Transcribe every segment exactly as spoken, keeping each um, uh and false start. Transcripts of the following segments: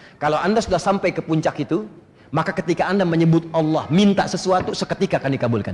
Kalau Anda sudah sampai ke puncak itu, maka ketika Anda menyebut Allah, minta sesuatu, seketika akan dikabulkan.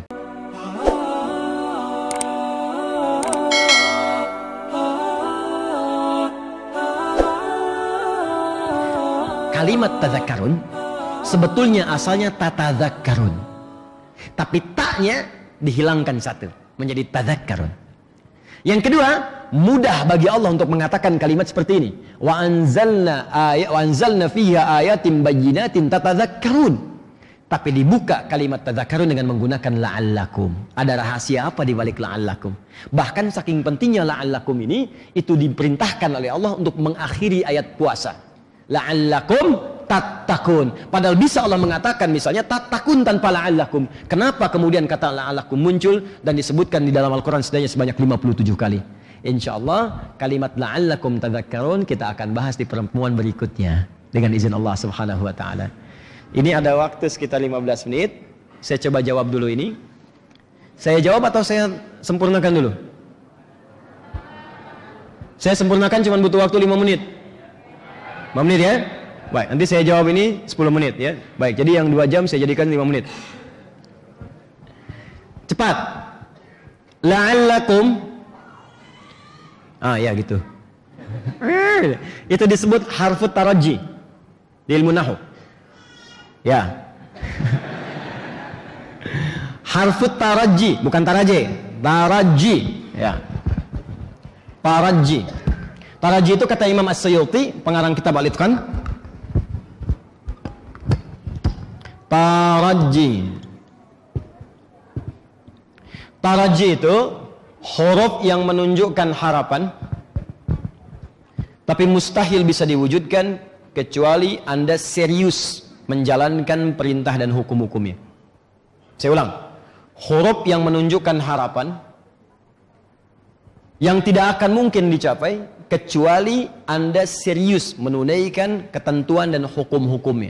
Kalimat tadzakkarun sebetulnya asalnya tatadzakkarun, tapi taknya dihilangkan satu menjadi tadzakkarun. Yang kedua, mudah bagi Allah untuk mengatakan kalimat seperti ini. Wa anzalna ayat wa anzalna fiha ayatin bayyinatin tatadzakkarun. Tapi dibuka kalimat tadzakkarun dengan menggunakan la'allakum. Ada rahasia apa di balik la'allakum? Bahkan saking pentingnya la'allakum ini, itu diperintahkan oleh Allah untuk mengakhiri ayat puasa. La'allakum tattaqun. Padahal bisa Allah mengatakan misalnya tattaqun tanpa la'allakum. Kenapa kemudian kata la'allakum muncul dan disebutkan di dalam Al-Quran setidaknya sebanyak lima puluh tujuh kali? Insyaallah kalimat la'allakum tadzakkarun kita akan bahas di pertemuan berikutnya dengan izin Allah Subhanahu wa taala. Ini ada waktu sekitar lima belas menit. Saya coba jawab dulu ini. Saya jawab atau saya sempurnakan dulu? Saya sempurnakan cuma butuh waktu lima menit. lima menit ya? Baik, nanti saya jawab ini sepuluh menit ya. Baik, jadi yang dua jam saya jadikan lima menit. Cepat. La'allakum. Ah ya gitu. Itu disebut harfut taraji di ilmu nahwu. Ya. Harfut taraji, bukan taraji, taraji, ya. Taraji. Taraji itu kata Imam As-Suyuti, pengarang kitab Al-Itqan. Taraji. Taraji itu huruf yang menunjukkan harapan, tapi mustahil bisa diwujudkan kecuali Anda serius menjalankan perintah dan hukum-hukumnya. Saya ulang. Huruf yang menunjukkan harapan yang tidak akan mungkin dicapai kecuali Anda serius menunaikan ketentuan dan hukum-hukumnya.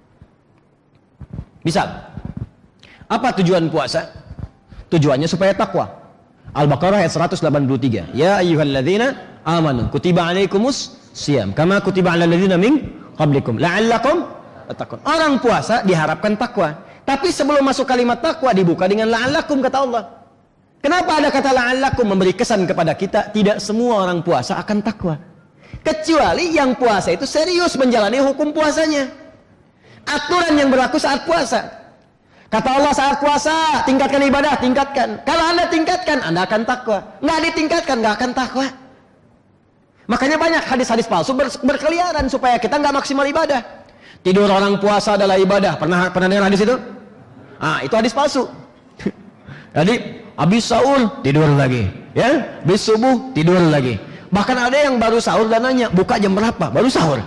Misal, apa tujuan puasa? Tujuannya supaya takwa. Al-Baqarah ayat seratus delapan puluh tiga. Ya ayyuhalladzina amanu kutiba alaikumus siyam kama kutiba alal ladzina min qablikum la'allakum tattaqun. Orang puasa diharapkan takwa. Tapi sebelum masuk kalimat takwa dibuka dengan la'allakum kata Allah. Kenapa ada kata la'allakum? Memberi kesan kepada kita tidak semua orang puasa akan takwa. Kecuali yang puasa itu serius menjalani hukum puasanya. Aturan yang berlaku saat puasa. Kata Allah saat puasa, tingkatkan ibadah, tingkatkan. Kalau Anda tingkatkan, Anda akan takwa. Nggak ditingkatkan, nggak akan takwa. Makanya banyak hadis-hadis palsu ber berkeliaran supaya kita nggak maksimal ibadah. Tidur orang puasa adalah ibadah. Pernah pernah dengar hadis itu? Ah, itu hadis palsu. Jadi habis sahur tidur lagi, ya. Habis subuh tidur lagi. Bahkan ada yang baru sahur dan nanya, buka jam berapa? Baru sahur.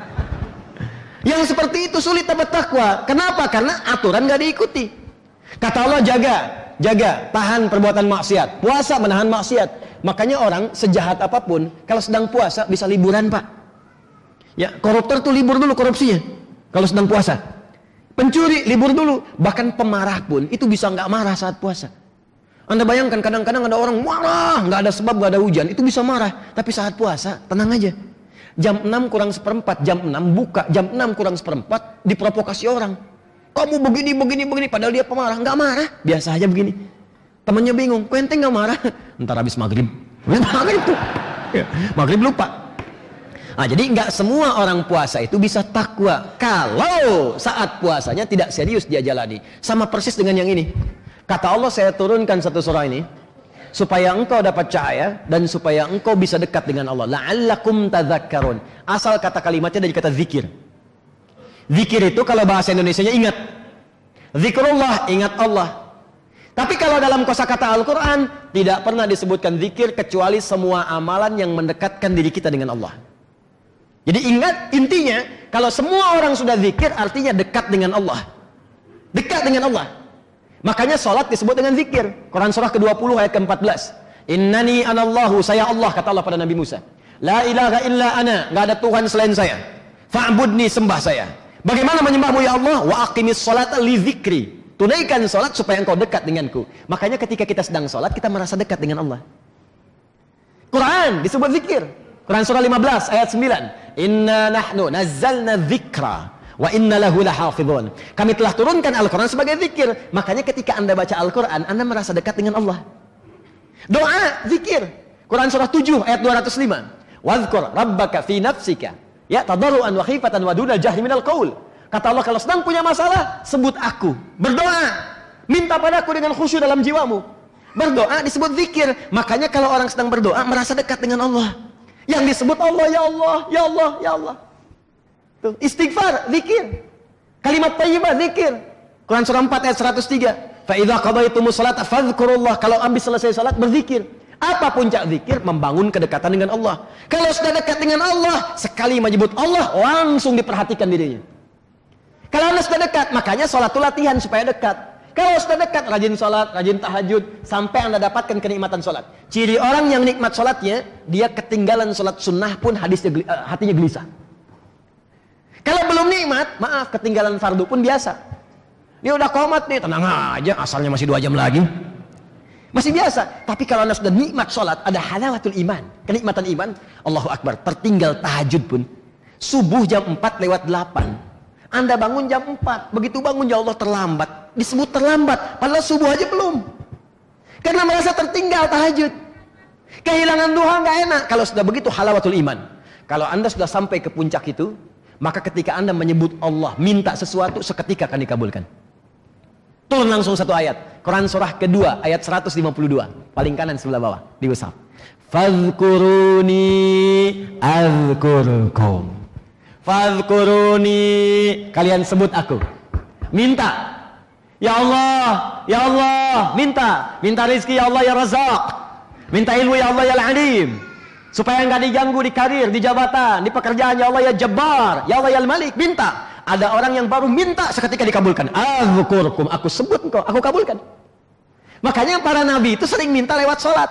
Yang seperti itu sulit dapat takwa. Kenapa? Karena aturan nggak diikuti. Kata Allah jaga, jaga, tahan perbuatan maksiat. Puasa menahan maksiat. Makanya orang sejahat apapun, kalau sedang puasa bisa liburan pak. Ya, koruptor tuh libur dulu korupsinya. Kalau sedang puasa. Pencuri libur dulu. Bahkan pemarah pun itu bisa nggak marah saat puasa. Anda bayangkan kadang-kadang ada orang marah, nggak ada sebab, nggak ada hujan, itu bisa marah. Tapi saat puasa tenang aja. Jam enam kurang seperempat, jam enam buka, jam enam kurang seperempat diprovokasi orang. Kamu begini, begini, begini, padahal dia pemarah, nggak marah, biasa aja begini. Temannya bingung, kok ente nggak marah? Ntar habis maghrib, maghrib tuh, maghrib lupa. Nah, jadi nggak semua orang puasa itu bisa takwa kalau saat puasanya tidak serius dia jalani. Sama persis dengan yang ini. Kata Allah, saya turunkan satu surah ini supaya engkau dapat cahaya dan supaya engkau bisa dekat dengan Allah. La'allakum tadzakkarun. Asal kata kalimatnya dari kata zikir. Zikir itu kalau bahasa Indonesianya ingat. Zikrullah, ingat Allah. Tapi kalau dalam kosakata Al-Quran tidak pernah disebutkan zikir kecuali semua amalan yang mendekatkan diri kita dengan Allah. Jadi ingat, intinya kalau semua orang sudah zikir artinya dekat dengan Allah. Dekat dengan Allah. Makanya sholat disebut dengan zikir. Quran surah ke dua puluh ayat ke empat belas. Innani anallahu, saya Allah, kata Allah pada Nabi Musa. La ilaha illa ana, nggak ada Tuhan selain saya. Fa'budni, sembah saya. Bagaimana menyembahmu ya Allah? Wa aqimis sholata li zikri. Tunaikan sholat supaya engkau dekat denganku. Makanya ketika kita sedang sholat kita merasa dekat dengan Allah. Quran disebut zikir. Quran surah lima belas ayat sembilan. Inna nahnu nazzalna dzikra wa inna lahu lahafizun. Kami telah turunkan Al-Quran sebagai zikir. Makanya ketika Anda baca Al-Quran, Anda merasa dekat dengan Allah. Doa, zikir. Quran surah tujuh ayat dua ratus lima. Wadhkur rabbaka fi nafsika ya tadarruan wa khifatan wa dunal jahri minal qaul. Kata Allah, kalau sedang punya masalah, sebut aku. Berdoa, minta padaku dengan khusyuk dalam jiwamu. Berdoa disebut zikir. Makanya kalau orang sedang berdoa merasa dekat dengan Allah. Yang disebut Allah, ya Allah, ya Allah, ya Allah. Tuh, istighfar, zikir. Kalimat thayyibah, zikir. Quran surah empat ayat seratus tiga. Fa idza qadaytumus salata fadhkurullah. Kalau habis selesai salat berzikir. Apa puncak zikir? Membangun kedekatan dengan Allah. Kalau sudah dekat dengan Allah, sekali menyebut Allah, langsung diperhatikan dirinya. Kalau Anda sudah dekat, makanya sholat itu latihan supaya dekat. Kalau sudah dekat, rajin sholat, rajin tahajud, sampai Anda dapatkan kenikmatan sholat. Ciri orang yang nikmat sholatnya, dia ketinggalan sholat sunnah pun hadisnya, hatinya gelisah. Kalau belum nikmat, maaf, ketinggalan fardu pun biasa. Dia udah komat nih, tenang aja, asalnya masih dua jam lagi. Masih biasa. Tapi kalau Anda sudah nikmat sholat, ada halawatul iman, kenikmatan iman, Allahu Akbar, tertinggal tahajud pun. Subuh jam empat lewat delapan. Anda bangun jam empat, begitu bangun ya Allah terlambat. Disebut terlambat, padahal subuh aja belum. Karena merasa tertinggal tahajud. Kehilangan duha nggak enak. Kalau sudah begitu halawatul iman. Kalau Anda sudah sampai ke puncak itu, maka ketika Anda menyebut Allah, minta sesuatu, seketika akan dikabulkan. Turun langsung satu ayat. Quran surah kedua ayat seratus lima puluh dua. Paling kanan sebelah bawah di Musaf. Fadhkuruni azkurkum. Fadhkuruni, kalian sebut aku. Minta. Ya Allah, ya Allah, minta. Minta rezeki ya Allah ya Razak. Minta ilmu ya Allah ya Al-Alim. Supaya enggak diganggu di karir, di jabatan, di pekerjaan ya Allah ya Jabbar, ya Allah ya Al-Malik. Minta. Ada orang yang baru minta seketika dikabulkan. Azkurkum, aku sebut engkau, aku kabulkan. Makanya para nabi itu sering minta lewat sholat.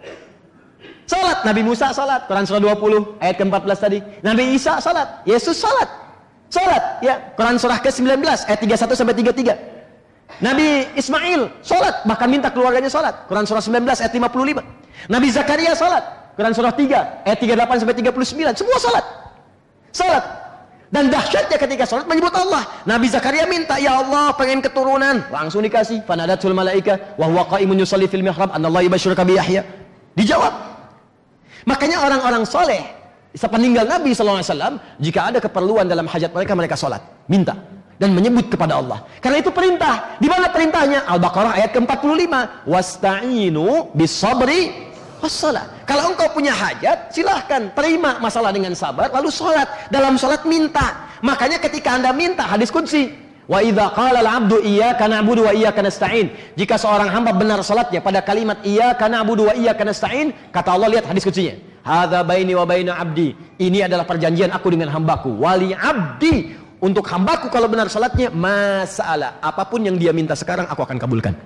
Salat, Nabi Musa salat, Quran surah dua puluh ayat ke empat belas tadi. Nabi Isa salat, Yesus salat. Salat, ya, Quran surah ke sembilan belas ayat tiga puluh satu sampai tiga puluh tiga. Nabi Ismail salat, bahkan minta keluarganya salat. Quran surah sembilan belas ayat lima puluh lima. Nabi Zakaria salat, Quran surah tiga ayat tiga puluh delapan sampai tiga puluh sembilan. Semua salat. Salat. Dan dahsyatnya ketika salat menyebut Allah. Nabi Zakaria minta, ya Allah, pengen keturunan, langsung dikasih. Fanadatul malaika wa huwa qaimun yusalli fil mihrab anallahu yubashshiruka bi Yahya. Dijawab. Makanya orang-orang soleh sepeninggal Nabi shallallahu alaihi wasallam, jika ada keperluan dalam hajat mereka, mereka sholat, minta dan menyebut kepada Allah. Karena itu perintah. Di mana perintahnya? Al-Baqarah ayat ke empat puluh lima. Wasta'inu bis-sabri was-shalah. Kalau engkau punya hajat, silahkan terima masalah dengan sabar, lalu sholat. Dalam sholat minta. Makanya ketika Anda minta, hadis qudsi, wa idza qala al-'abdu iyyaka na'budu wa iyyaka nasta'in. Jika seorang hamba benar salatnya pada kalimat iyyaka na'budu wa iyyaka nasta'in, kata Allah, lihat hadis kutsinya. Hadza baini wa baina 'abdi. Ini adalah perjanjian aku dengan hambaku. Wali 'abdi, untuk hambaku kalau benar salatnya, masalah apapun yang dia minta sekarang aku akan kabulkan.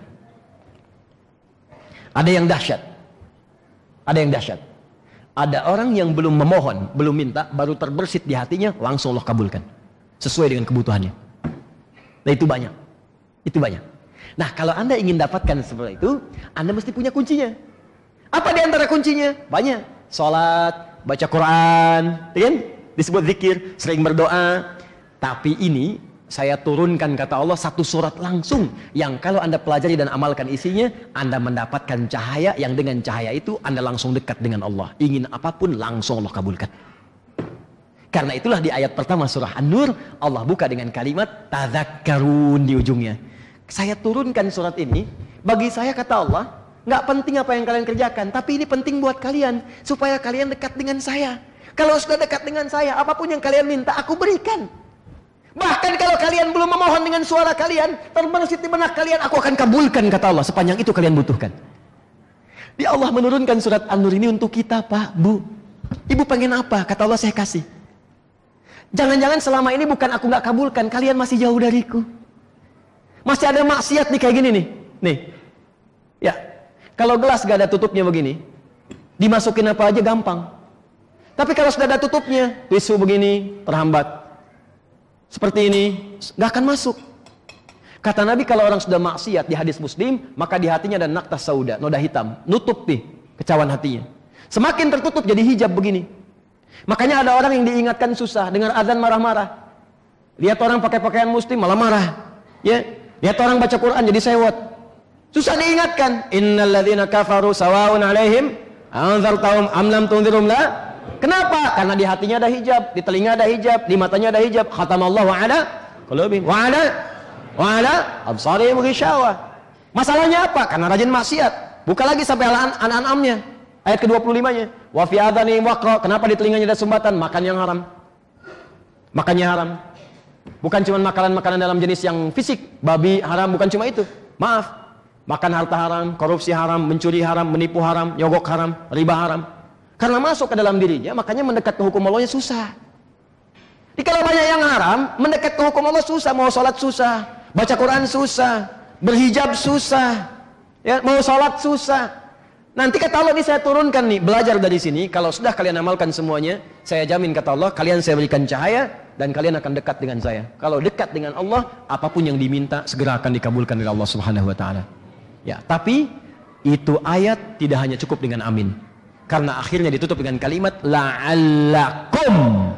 Ada yang dahsyat. Ada yang dahsyat. Ada orang yang belum memohon, belum minta, baru terbersit di hatinya, langsung Allah kabulkan. Sesuai dengan kebutuhannya. Nah, itu banyak. Itu banyak. Nah, kalau Anda ingin dapatkan seperti itu, Anda mesti punya kuncinya. Apa di antara kuncinya? Banyak. Salat, baca Quran, kan? Disebut zikir, sering berdoa. Tapi ini saya turunkan, kata Allah, satu surat langsung yang kalau Anda pelajari dan amalkan isinya, Anda mendapatkan cahaya yang dengan cahaya itu Anda langsung dekat dengan Allah. Ingin apapun langsung Allah kabulkan. Karena itulah di ayat pertama surah An-Nur, Allah buka dengan kalimat tadzakkarun di ujungnya. Saya turunkan surat ini, bagi saya, kata Allah, nggak penting apa yang kalian kerjakan, tapi ini penting buat kalian, supaya kalian dekat dengan saya. Kalau sudah dekat dengan saya, apapun yang kalian minta, aku berikan. Bahkan kalau kalian belum memohon dengan suara kalian, terbersit di benak kalian, aku akan kabulkan, kata Allah, sepanjang itu kalian butuhkan. Di Allah menurunkan surat An-Nur ini untuk kita, Pak, Bu. Ibu pengen apa? Kata Allah, saya kasih. Jangan-jangan selama ini bukan aku nggak kabulkan, kalian masih jauh dariku. Masih ada maksiat nih kayak gini nih. Nih. Ya. Kalau gelas gak ada tutupnya begini, dimasukin apa aja gampang. Tapi kalau sudah ada tutupnya, tisu begini, terhambat. Seperti ini, gak akan masuk. Kata Nabi, kalau orang sudah maksiat di hadis Muslim, maka di hatinya ada naktas sauda, noda hitam, nutup nih kecawan hatinya. Semakin tertutup jadi hijab begini. Makanya ada orang yang diingatkan susah, dengar azan marah-marah. Lihat orang pakai pakaian muslim malah marah. Ya, lihat orang baca Quran jadi sewot. Susah diingatkan. Innal ladzina kafaru sawaun 'alaihim anzartahum am lam tunzirum la. Kenapa? Karena di hatinya ada hijab, di telinga ada hijab, di matanya ada hijab. Khatamallahu 'ala qulubihim wa 'ala wa 'ala absarihim ghishawah. Masalahnya apa? Karena rajin maksiat. Buka lagi sampai An-An'amnya. Ayat ke dua puluh lima-nya. Wa fi adhanihim waqra. Kenapa di telinganya ada sumbatan? Makan yang haram. Makannya haram. Bukan cuma makanan-makanan dalam jenis yang fisik. Babi haram, bukan cuma itu. Maaf. Makan harta haram, korupsi haram, mencuri haram, menipu haram, nyogok haram, riba haram. Karena masuk ke dalam dirinya, makanya mendekat ke hukum Allahnya susah. Jadi kalau banyak yang haram, mendekat ke hukum Allah susah. Mau sholat susah, baca Quran susah, berhijab susah, ya, mau sholat susah. Nanti kata Allah ini saya turunkan nih, belajar dari sini. Kalau sudah kalian amalkan semuanya, saya jamin kata Allah, kalian saya berikan cahaya dan kalian akan dekat dengan saya. Kalau dekat dengan Allah, apapun yang diminta segera akan dikabulkan oleh Allah Subhanahu Wa Taala. Ya, tapi itu ayat tidak hanya cukup dengan amin, karena akhirnya ditutup dengan kalimat la'allakum.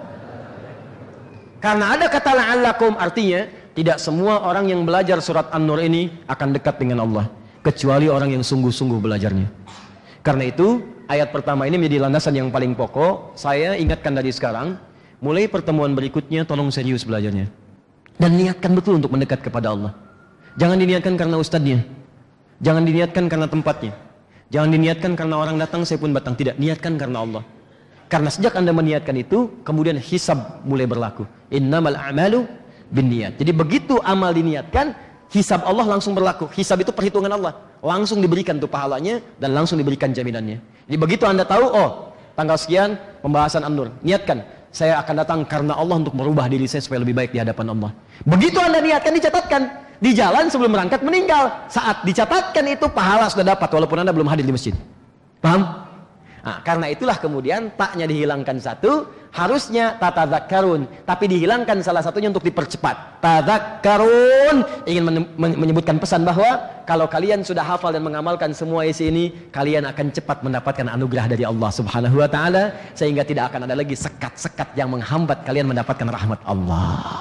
Karena ada kata la'allakum, artinya tidak semua orang yang belajar surat An-Nur ini akan dekat dengan Allah, kecuali orang yang sungguh-sungguh belajarnya. Karena itu ayat pertama ini menjadi landasan yang paling pokok. Saya ingatkan dari sekarang, mulai pertemuan berikutnya tolong serius belajarnya dan niatkan betul untuk mendekat kepada Allah. Jangan diniatkan karena ustadznya, jangan diniatkan karena tempatnya, jangan diniatkan karena orang datang saya pun datang. Tidak, niatkan karena Allah. Karena sejak anda meniatkan itu, kemudian hisab mulai berlaku. Innamal a'malu binniyat. Jadi begitu amal diniatkan, hisab Allah langsung berlaku. Hisab itu perhitungan Allah, langsung diberikan tuh pahalanya dan langsung diberikan jaminannya. Jadi begitu anda tahu, oh tanggal sekian pembahasan An-Nur, niatkan saya akan datang karena Allah untuk merubah diri saya supaya lebih baik di hadapan Allah. Begitu anda niatkan, dicatatkan di jalan sebelum berangkat meninggal. Saat dicatatkan itu pahala sudah dapat walaupun anda belum hadir di masjid. Paham? Nah, karena itulah kemudian taknya dihilangkan satu, harusnya tatadzakkarun, tapi dihilangkan salah satunya untuk dipercepat. Tadzakkarun ingin menyebutkan pesan bahwa kalau kalian sudah hafal dan mengamalkan semua isi ini, kalian akan cepat mendapatkan anugerah dari Allah Subhanahu Wa Taala, sehingga tidak akan ada lagi sekat-sekat yang menghambat kalian mendapatkan rahmat Allah.